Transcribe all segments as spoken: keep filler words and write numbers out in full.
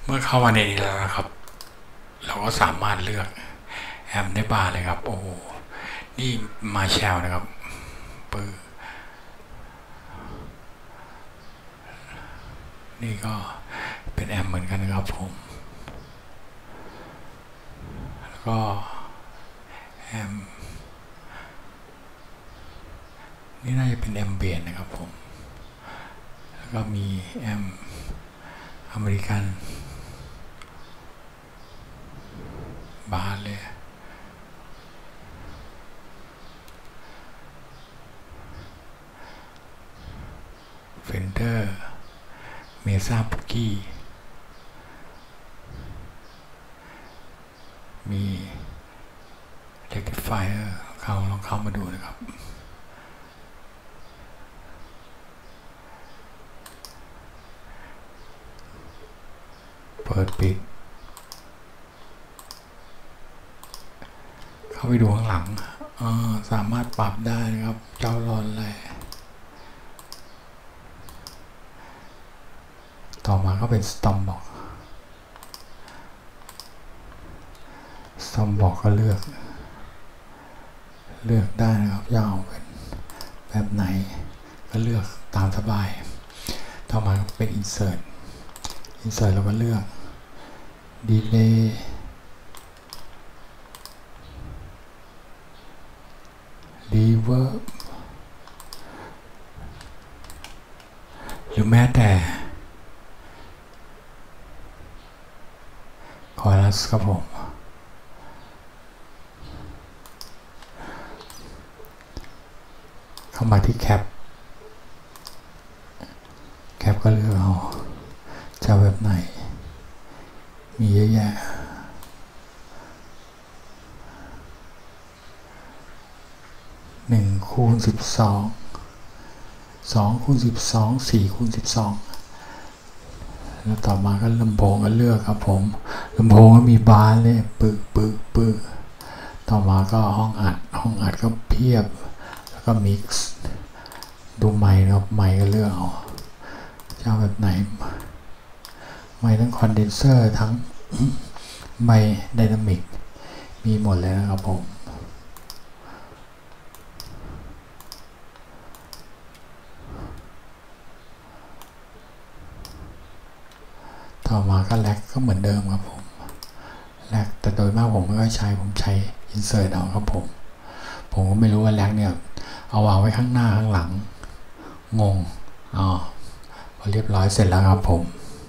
มื่อเข้ามาในนี้แล้วนะครับเราก็สามารถเลือกแอมได้บาร์เลยครับโอ้โหนี่มาแชลนะครับปื้อนี่ก็เป็นแอมเหมือนกันนะครับผมแล้วก็แอมนี่น่าจะเป็นแอมเบียนนะครับผมแล้วก็มีแอมอเมริกันบาร์เลยเฟนเดอร์เมซ่าปุกกี้มีเล็กไฟเออร์เขาลองเข้ามาดูนะครับเปิดปิดเข้าไปดูข้างหลังสามารถปรับได้นะครับเจ้าร้อนแรงต่อมาก็เป็นสตอมบอกสตอมบอกก็เลือกเลือกได้นะครับยาวเป็นแบบไหนก็เลือกตามสบายต่อมาเป็น insert insert เราก็เลือก delay reverb หรือแม้แต่คอรัสครับผมเข้ามาที่แคปแคปก็เลือกเอาจะแบบไหนมีเยอะแยะหนึ่งคูณสิบสองสองคูณสิบสองสี่คูณสิบสองแล้วต่อมาก็ลำโพงก็เลือกครับผมลำโพงก็มีบาร์เลยปึกปึกปึกต่อมาก็ห้องอัดห้องอัดก็เพียบแล้วก็มิกซ์ดูไมค์นะครับไมค์ก็เลือกเอาจะเอาแบบไหนไมค์ทั้งคอนเดนเซอร์ทั้งไมค์ไดนามิกมีหมดเลยนะครับผมต่อมาก็แล็กก็เหมือนเดิมครับผมแล็กแต่โดยมากผมไม่ค่อยใช้ผมใช้ insert เอาครับผมผมก็ไม่รู้ว่าแล็กเนี่ยเอาวางไว้ข้างหน้าข้างหลังงงอ๋อพอเรียบร้อยเสร็จแล้วครับผม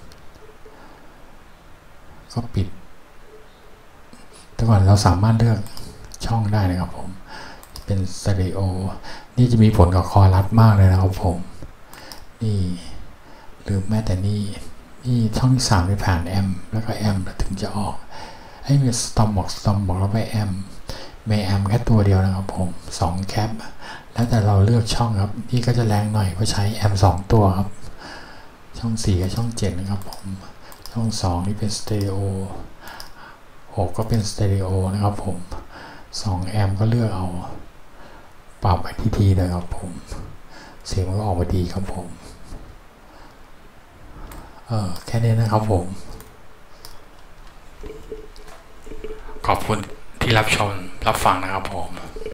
ก็ปิดแต่ก่อนเราสามารถเลือกช่องได้นะครับผมเป็นสเตอริโอนี่จะมีผลกับคอรัสมากเลยนะครับผมนี่หรือแม้แต่นี่นี่ช่องที่สามไปผ่านแอมแล้วก็แอมถึงจะออกให้มีสตอมบอกสตอมบอกแล้วไปแอมไม่แอมแค่ตัวเดียวนะครับผมสองแคปแล้วแต่เราเลือกช่องครับนี่ก็จะแรงหน่อยเพราะใช้แอมสองตัวครับช่องสี่กับช่องเจ็ดนะครับผมช่องสองนี่เป็นสเตอริโอหกก็เป็นสเตอริโอนะครับผมสองแอมก็เลือกเอาปรับไปที่ทีเลยครับผมเสียงมันก็ออกมาดีครับผมเออแค่นี้นะครับผมขอบคุณที่รับชมรับฟังนะครับผม